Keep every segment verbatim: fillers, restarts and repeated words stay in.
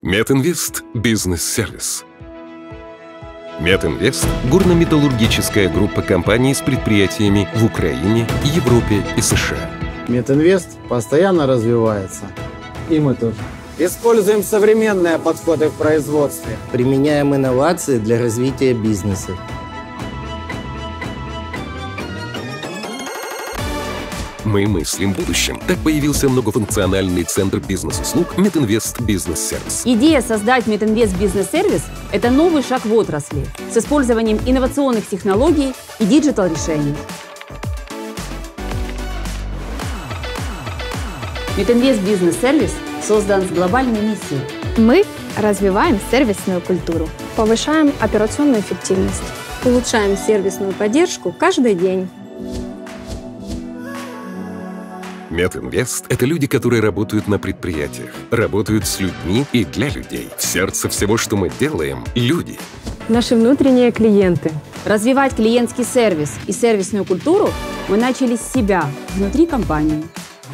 Метинвест бизнес-сервис. Метинвест – горно-металлургическая группа компаний с предприятиями в Украине, Европе и США. Метинвест постоянно развивается. И мы тоже. Используем современные подходы в производстве. Применяем инновации для развития бизнеса. Мы мыслим будущим. Так появился многофункциональный центр бизнес-услуг Метинвест Бизнес-сервис. Идея создать Метинвест Бизнес-сервис – это новый шаг в отрасли с использованием инновационных технологий и диджитал-решений. Метинвест Бизнес-сервис создан с глобальной миссией. Мы развиваем сервисную культуру, повышаем операционную эффективность, улучшаем сервисную поддержку каждый день. Метинвест – это люди, которые работают на предприятиях, работают с людьми и для людей. В сердце всего, что мы делаем – люди. Наши внутренние клиенты. Развивать клиентский сервис и сервисную культуру мы начали с себя, внутри компании.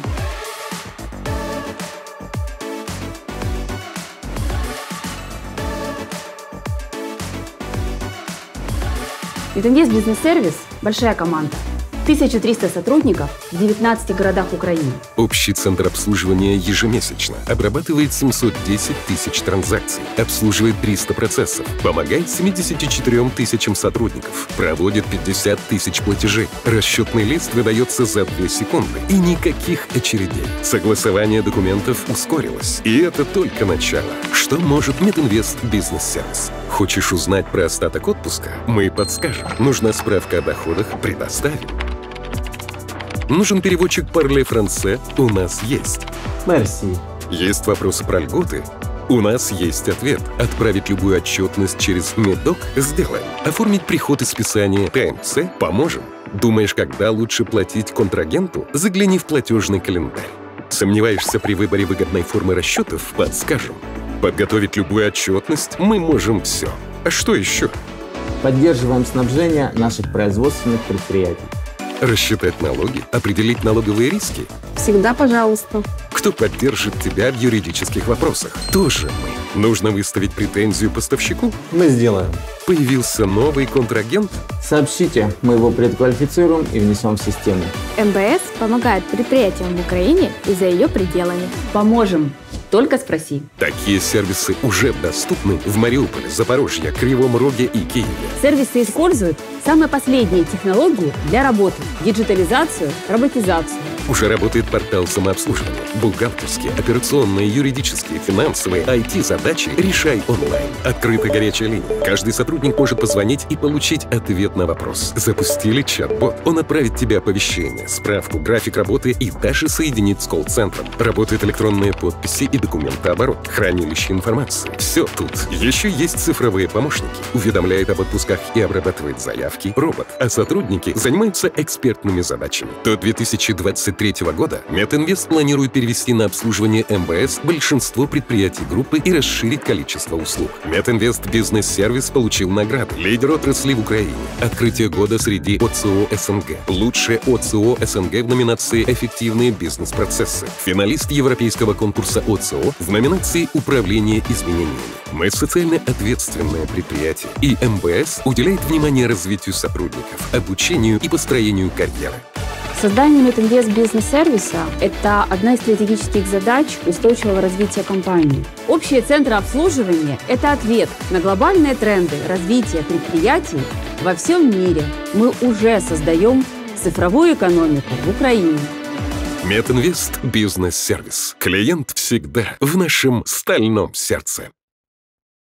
Метинвест Бизнес-сервис – большая команда. тысяча триста сотрудников в девятнадцати городах Украины. Общий центр обслуживания ежемесячно обрабатывает семьсот десять тысяч транзакций, обслуживает триста процессов, помогает семидесяти четырём тысячам сотрудников, проводит пятьдесят тысяч платежей. Расчетный лист выдается за две секунды и никаких очередей. Согласование документов ускорилось. И это только начало. Что может Метинвест Бизнес-сервис? Хочешь узнать про остаток отпуска? Мы подскажем. Нужна справка о доходах? Предоставим. Нужен переводчик «Парле-франце»? У нас есть. Мерси. Есть вопросы про льготы? У нас есть ответ. Отправить любую отчетность через Медок? Сделаем. Оформить приход и списание ТМЦ? Поможем. Думаешь, когда лучше платить контрагенту? Загляни в платежный календарь. Сомневаешься при выборе выгодной формы расчетов? Подскажем. Подготовить любую отчетность? Мы можем все. А что еще? Поддерживаем снабжение наших производственных предприятий. Рассчитать налоги? Определить налоговые риски? Всегда пожалуйста. Кто поддержит тебя в юридических вопросах? Тоже мы. Нужно выставить претензию поставщику? Мы сделаем. Появился новый контрагент? Сообщите, мы его предквалифицируем и внесем в систему. МБС помогает предприятиям в Украине и за ее пределами. Поможем. Только спроси. Такие сервисы уже доступны в Мариуполе, Запорожье, Кривом Роге и Киеве. Сервисы используют самые последние технологии для работы, диджитализацию, роботизацию. Уже работает портал самообслуживания. Бухгалтерские, операционные, юридические, финансовые, ай ти-задачи решай онлайн. Открыта горячая линия. Каждый сотрудник может позвонить и получить ответ на вопрос. Запустили чат-бот. Он отправит тебе оповещение, справку, график работы и даже соединит с колл-центром. Работают электронные подписи и документооборот, хранилище информации. Все тут. Еще есть цифровые помощники. Уведомляет об отпусках и обрабатывает заявки робот. А сотрудники занимаются экспертными задачами. До две тысячи двадцать третьего года Метинвест планирует перевести на обслуживание МБС большинство предприятий группы и расширить количество услуг. Метинвест Бизнес-сервис получил награды. Лидер отрасли в Украине. Открытие года среди ОЦО СНГ. Лучшее ОЦО СНГ в номинации «Эффективные бизнес-процессы». Финалист европейского конкурса ОЦО в номинации «Управление изменениями». Мы социально ответственное предприятие, и МБС уделяет внимание развитию сотрудников, обучению и построению карьеры. Создание Метинвест Бизнес-сервиса – это одна из стратегических задач устойчивого развития компании. Общие центры обслуживания – это ответ на глобальные тренды развития предприятий во всем мире. Мы уже создаем цифровую экономику в Украине. Метинвест Бизнес-сервис. Клиент всегда в нашем стальном сердце.